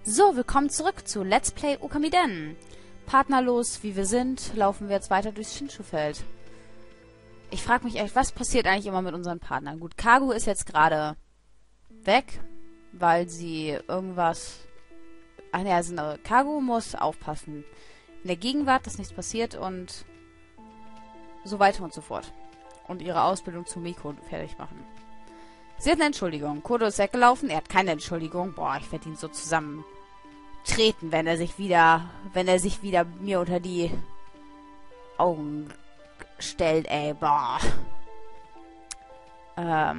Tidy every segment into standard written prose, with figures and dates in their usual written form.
So, willkommen zurück zu Let's Play Okamiden. Partnerlos, wie wir sind, laufen wir jetzt weiter durchs Shinchu-Feld. Ich frage mich echt, was passiert eigentlich immer mit unseren Partnern? Gut, Kagu ist jetzt gerade weg, weil sie irgendwas... Ach ne, also Kagu muss aufpassen. In der Gegenwart, dass nichts passiert und so weiter und so fort. Und ihre Ausbildung zu Miko fertig machen. Sie hat eine Entschuldigung. Kodo ist weggelaufen. Er hat keine Entschuldigung. Boah, ich werde ihn so zusammentreten, wenn er sich wieder mir unter die Augen stellt, ey. Boah. Da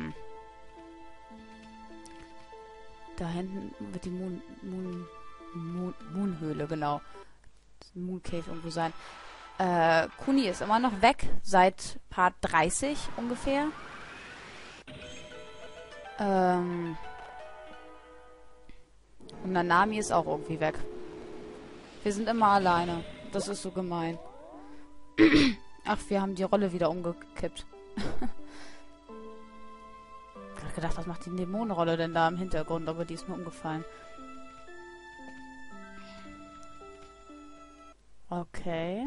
hinten wird die Moonhöhle, genau. Moon Cave irgendwo sein. Kuni ist immer noch weg. Seit Part 30 ungefähr. Und Nanami ist auch irgendwie weg. Wir sind immer alleine. Das ist so gemein. Ach, wir haben die Rolle wieder umgekippt. Ich hab gedacht, was macht die Dämonenrolle denn da im Hintergrund? Aber die ist mir umgefallen. Okay.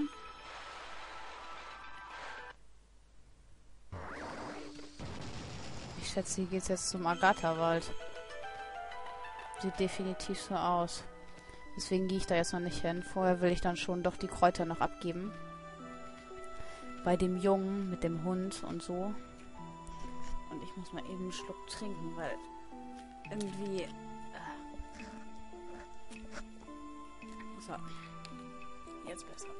Ich schätze, hier geht's jetzt zum Agatha-Wald. Sieht definitiv so aus. Deswegen gehe ich da jetzt noch nicht hin. Vorher will ich dann schon doch die Kräuter noch abgeben. Bei dem Jungen mit dem Hund und so. Und ich muss mal eben einen Schluck trinken, weil irgendwie... So. Jetzt besser.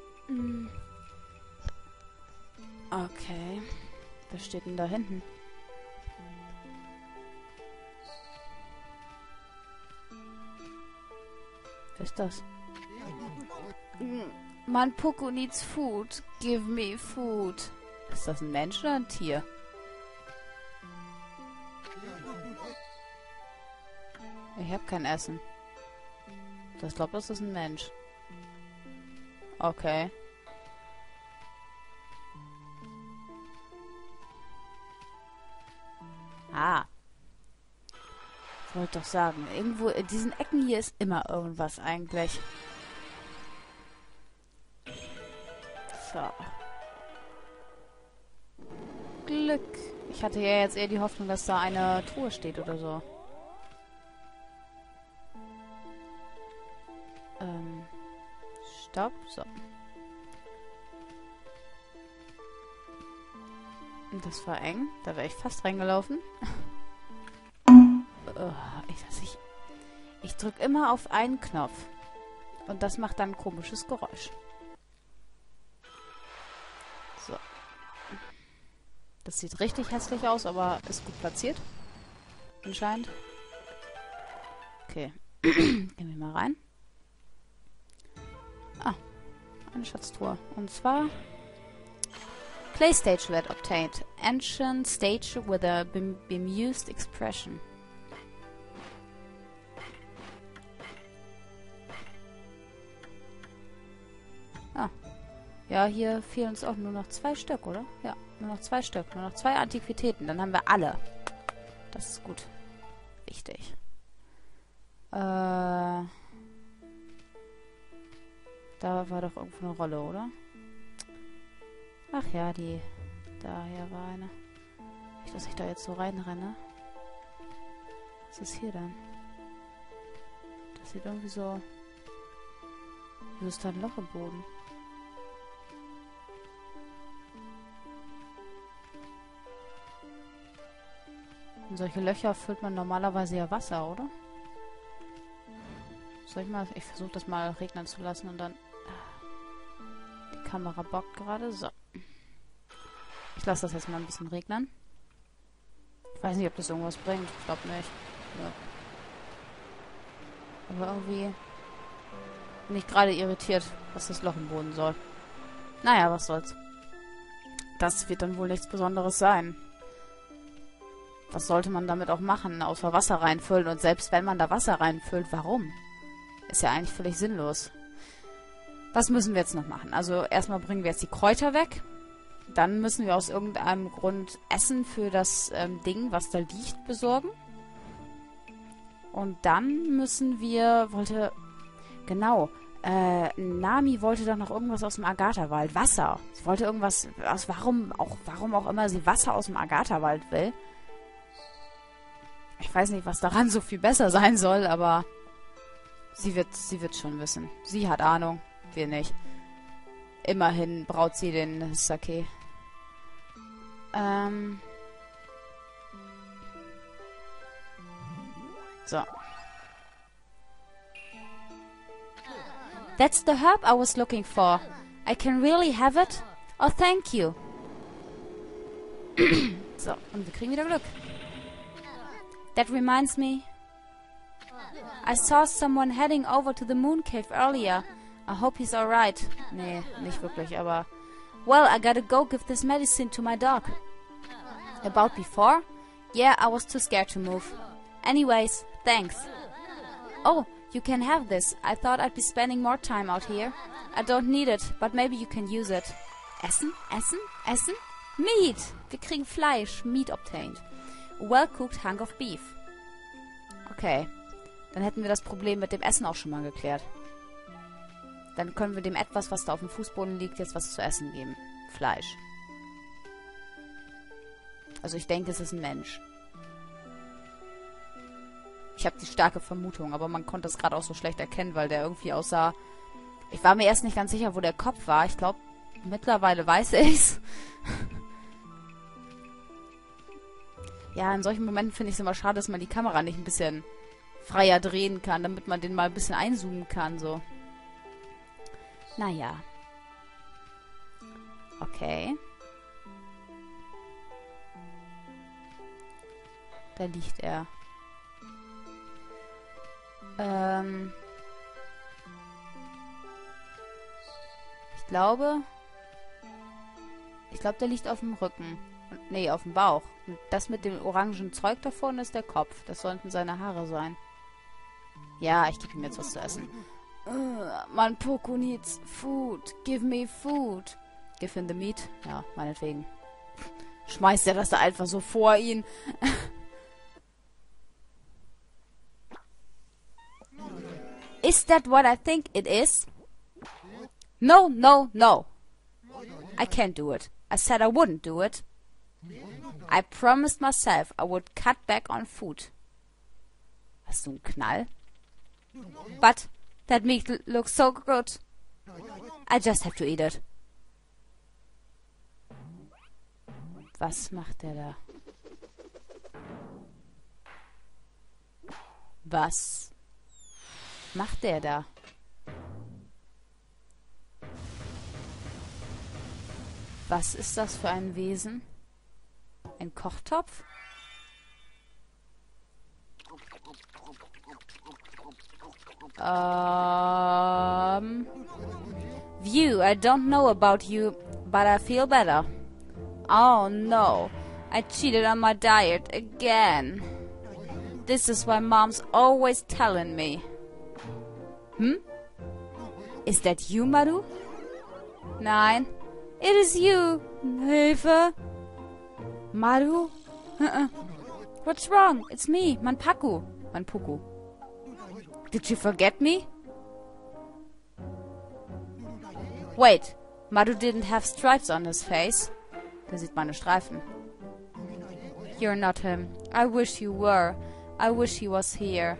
Okay. Was steht denn da hinten? Was ist das? Man Poco needs food. Give me food. Ist das ein Mensch oder ein Tier? Ich habe kein Essen. Ich glaube, das ist ein Mensch. Okay. Ah. Ich wollte doch sagen, irgendwo in diesen Ecken hier ist immer irgendwas eigentlich. So. Glück. Ich hatte ja jetzt eher die Hoffnung, dass da eine Truhe steht oder so. Stopp. So. Das war eng. Da wäre ich fast reingelaufen. Ich drücke immer auf einen Knopf. Und das macht dann ein komisches Geräusch. So. Das sieht richtig hässlich aus, aber ist gut platziert. Anscheinend. Okay. Gehen wir mal rein. Ah. Eine Schatztruhe. Und zwar... Play statuette obtained. Ancient statue with a bemused expression. Ah. Ja, hier fehlen uns auch nur noch 2 Stück, oder? Ja, nur noch 2 Stück. Nur noch 2 Antiquitäten. Dann haben wir alle. Das ist gut. Wichtig. Da war doch irgendwo eine Rolle, oder? Ach ja, die... Daher war eine. Nicht, dass ich da jetzt so reinrenne. Was ist hier denn? Das sieht irgendwie so... Wieso ist da ein Loch im Boden? In solche Löcher füllt man normalerweise ja Wasser, oder? Soll ich mal... Ich versuche das mal regnen zu lassen und dann... Die Kamera bockt gerade. So. Ich lasse das jetzt mal ein bisschen regnen. Ich weiß nicht, ob das irgendwas bringt. Ich glaube nicht. Ja. Aber irgendwie bin ich gerade irritiert, was das Loch im Boden soll. Naja, was soll's. Das wird dann wohl nichts Besonderes sein. Was sollte man damit auch machen? Außer Wasser reinfüllen. Und selbst wenn man da Wasser reinfüllt, warum? Ist ja eigentlich völlig sinnlos. Was müssen wir jetzt noch machen? Also erstmal bringen wir jetzt die Kräuter weg. Dann müssen wir aus irgendeinem Grund Essen für das Ding, was da liegt, besorgen. Und dann müssen wir... Genau. Nami wollte doch noch irgendwas aus dem Agatha-Wald. Wasser. Sie wollte irgendwas... Warum auch immer sie Wasser aus dem Agatha-Wald will. Ich weiß nicht, was daran so viel besser sein soll, aber... Sie wird schon wissen. Sie hat Ahnung. Wir nicht. Immerhin braut sie den Sake. So. That's the herb I was looking for. I can really have it? Oh, thank you. So, und wir kriegen wieder Glück. That reminds me. I saw someone heading over to the moon cave earlier. I hope he's alright. Nee, nicht wirklich, aber... Well, I gotta go give this medicine to my dog. About before? Yeah, I was too scared to move. Anyways, thanks. Oh, you can have this. I thought I'd be spending more time out here. I don't need it, but maybe you can use it. Essen? Essen? Essen? Meat! Wir kriegen Fleisch. Meat obtained. Well-cooked hunk of beef. Okay. Dann hätten wir das Problem mit dem Essen auch schon mal geklärt. Dann können wir dem etwas, was da auf dem Fußboden liegt, jetzt was zu essen geben. Fleisch. Also ich denke, es ist ein Mensch. Ich habe die starke Vermutung, aber man konnte es gerade auch so schlecht erkennen, weil der irgendwie aussah... Ich war mir erst nicht ganz sicher, wo der Kopf war. Ich glaube, mittlerweile weiß ich's. Ja, in solchen Momenten finde ich es immer schade, dass man die Kamera nicht ein bisschen freier drehen kann, damit man den mal ein bisschen einzoomen kann, so. Naja. Okay. Da liegt er. Ich glaube, der liegt auf dem Rücken. Nee, auf dem Bauch. Und das mit dem orangen Zeug da vorne ist der Kopf. Das sollten seine Haare sein. Ja, ich gebe ihm jetzt was zu essen. Mein Poco needs food. Give me food. Give him the meat. Ja, meinetwegen. Schmeißt er das da einfach so vor ihn. Is that what I think it is? No, no, no. I can't do it. I said I wouldn't do it. I promised myself I would cut back on food. Hast du einen Knall? But that meat looks so good. I just have to eat it. Was macht der da? Was macht der da? Was ist das für ein Wesen? Ein Kochtopf? View, I don't know about you, but I feel better. Oh no, I cheated on my diet again. This is why mom's always telling me. Is that you, Maru? Nein, it is you. Hilfe. Maru? What's wrong? It's me, Manpaku. Manpuku. Did you forget me? Wait, Maru didn't have stripes on his face. Da sieht man Streifen. You're not him. I wish you were. I wish he was here.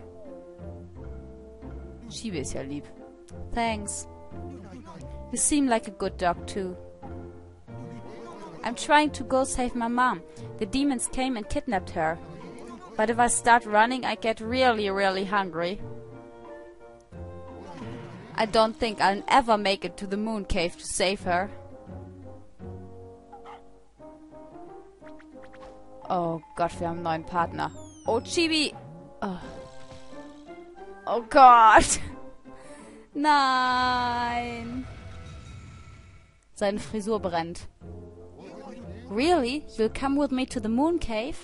Chibi ist ja lieb. Thanks. You seem like a good dog too. I'm trying to go save my mom. The demons came and kidnapped her. But if I start running, I get really, really hungry. I don't think I'll ever make it to the moon cave to save her. Oh Gott, wir haben einen neuen Partner. Oh, Chibi! Oh Gott! Nein! Seine Frisur brennt. Really? You'll come with me to the moon cave?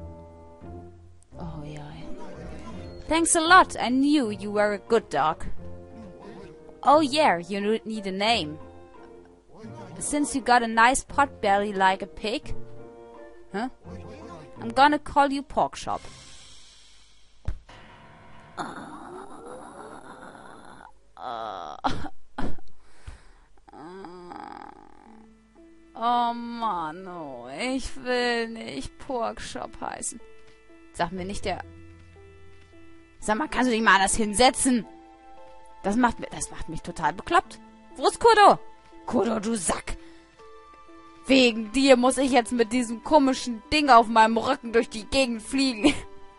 Oh yeah. Thanks a lot. I knew you were a good dog. Oh yeah, you need a name. Since you got a nice pot belly like a pig? Huh? I'm gonna call you Porkchop. Oh Mann, oh, ich will nicht Porkchop heißen. Sag mir nicht der... Sag mal, kannst du dich mal anders hinsetzen? Das macht mich total bekloppt. Wo ist Kurdo? Kurdo, du Sack. Wegen dir muss ich jetzt mit diesem komischen Ding auf meinem Rücken durch die Gegend fliegen.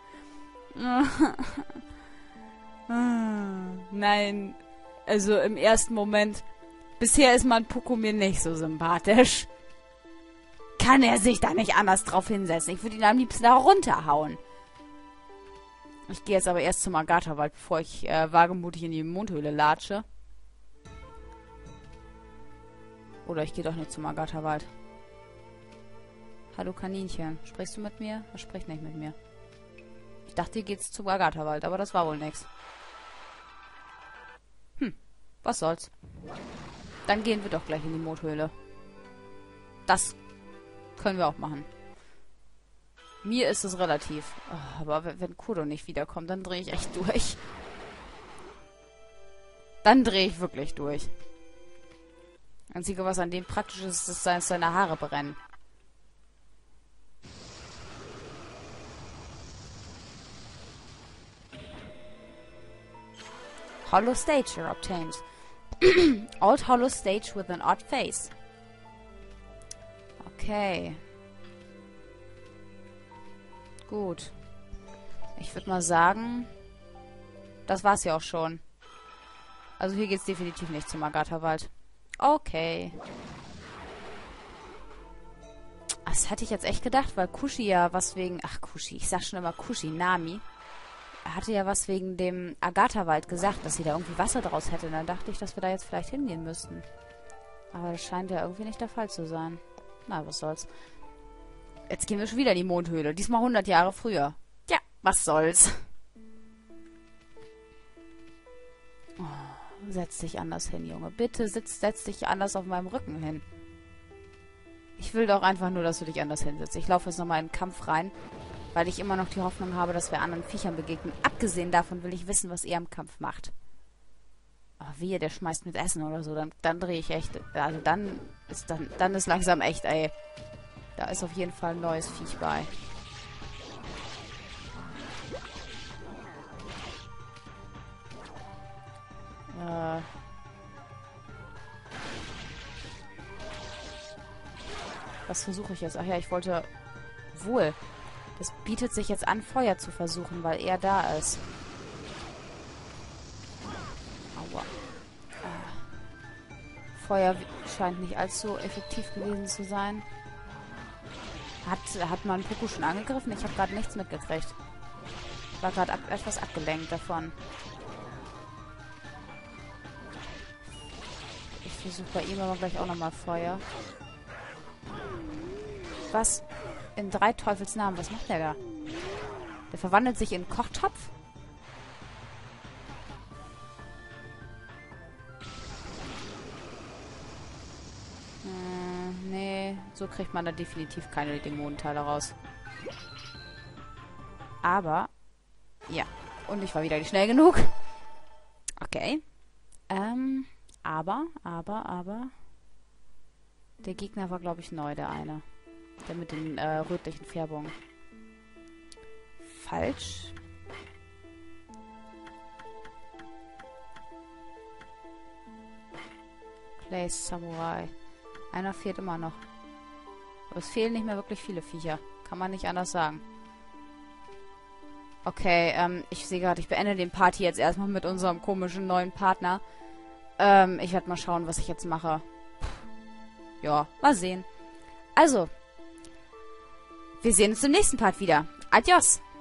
Nein, also im ersten Moment... Bisher ist mein Pucko mir nicht so sympathisch. Kann er sich da nicht anders drauf hinsetzen? Ich würde ihn am liebsten da runterhauen. Ich gehe jetzt aber erst zum Agatha-Wald, bevor ich wagemutig in die Mondhöhle latsche. Oder ich gehe doch nicht zum Agatha-Wald. Hallo Kaninchen, sprichst du mit mir? Er spricht nicht mit mir. Ich dachte, hier geht's zum Agatha-Wald, aber das war wohl nix. Was soll's. Dann gehen wir doch gleich in die Mondhöhle. Das können wir auch machen. Mir ist es relativ. Oh, aber wenn Kurdo nicht wiederkommt, dann drehe ich echt durch. Dann drehe ich wirklich durch. Einzige, was an dem praktisch ist, ist, dass seine Haare brennen. Hollow Stage are obtained. Old Hollow Stage with an odd face. Okay. Gut. Ich würde mal sagen, das war's ja auch schon. Also hier geht's definitiv nicht zum Agatha-Wald. Okay. Das hätte ich jetzt echt gedacht, weil Kushi ja was wegen... Ach, Kushi. Ich sag schon immer Kushi. Nami. Er hatte ja was wegen dem Agatha-Wald gesagt, dass sie da irgendwie Wasser draus hätte. Und dann dachte ich, dass wir da jetzt vielleicht hingehen müssten. Aber das scheint ja irgendwie nicht der Fall zu sein. Na, was soll's. Jetzt gehen wir schon wieder in die Mondhöhle. Diesmal 100 Jahre früher. Ja, was soll's. Oh, setz dich anders hin, Junge. Bitte setz dich anders auf meinem Rücken hin. Ich will doch einfach nur, dass du dich anders hinsetzt. Ich laufe jetzt nochmal in den Kampf rein, weil ich immer noch die Hoffnung habe, dass wir anderen Viechern begegnen. Abgesehen davon will ich wissen, was er im Kampf macht. Aber wehe, der schmeißt mit Essen oder so, dann drehe ich echt... Also dann ist langsam echt, ey. Da ist auf jeden Fall ein neues Viech bei. Was versuche ich jetzt? Ach ja, ich wollte... Wohl. Das bietet sich jetzt an, Feuer zu versuchen, weil er da ist. Aua. Feuer scheint nicht allzu effektiv gewesen zu sein. Hat man Pucko schon angegriffen? Ich habe gerade nichts mitgekriegt. Ich war gerade etwas abgelenkt davon. Ich versuche bei ihm aber gleich auch nochmal Feuer. Was? In 3 Teufelsnamen. Was macht der da? Der verwandelt sich in einen Kochtopf? Nee, so kriegt man da definitiv keine Dämonenteile raus. Aber, ja. Und ich war wieder nicht schnell genug. Okay. Aber. Der Gegner war, glaube ich, neu, der eine. Der mit den rötlichen Färbungen. Falsch. Place Samurai. Einer fehlt immer noch. Aber es fehlen nicht mehr wirklich viele Viecher. Kann man nicht anders sagen. Okay, ich sehe gerade, ich beende den Part hier jetzt erstmal mit unserem komischen neuen Partner. Ich werde mal schauen, was ich jetzt mache. Ja, mal sehen. Also, wir sehen uns im nächsten Part wieder. Adios!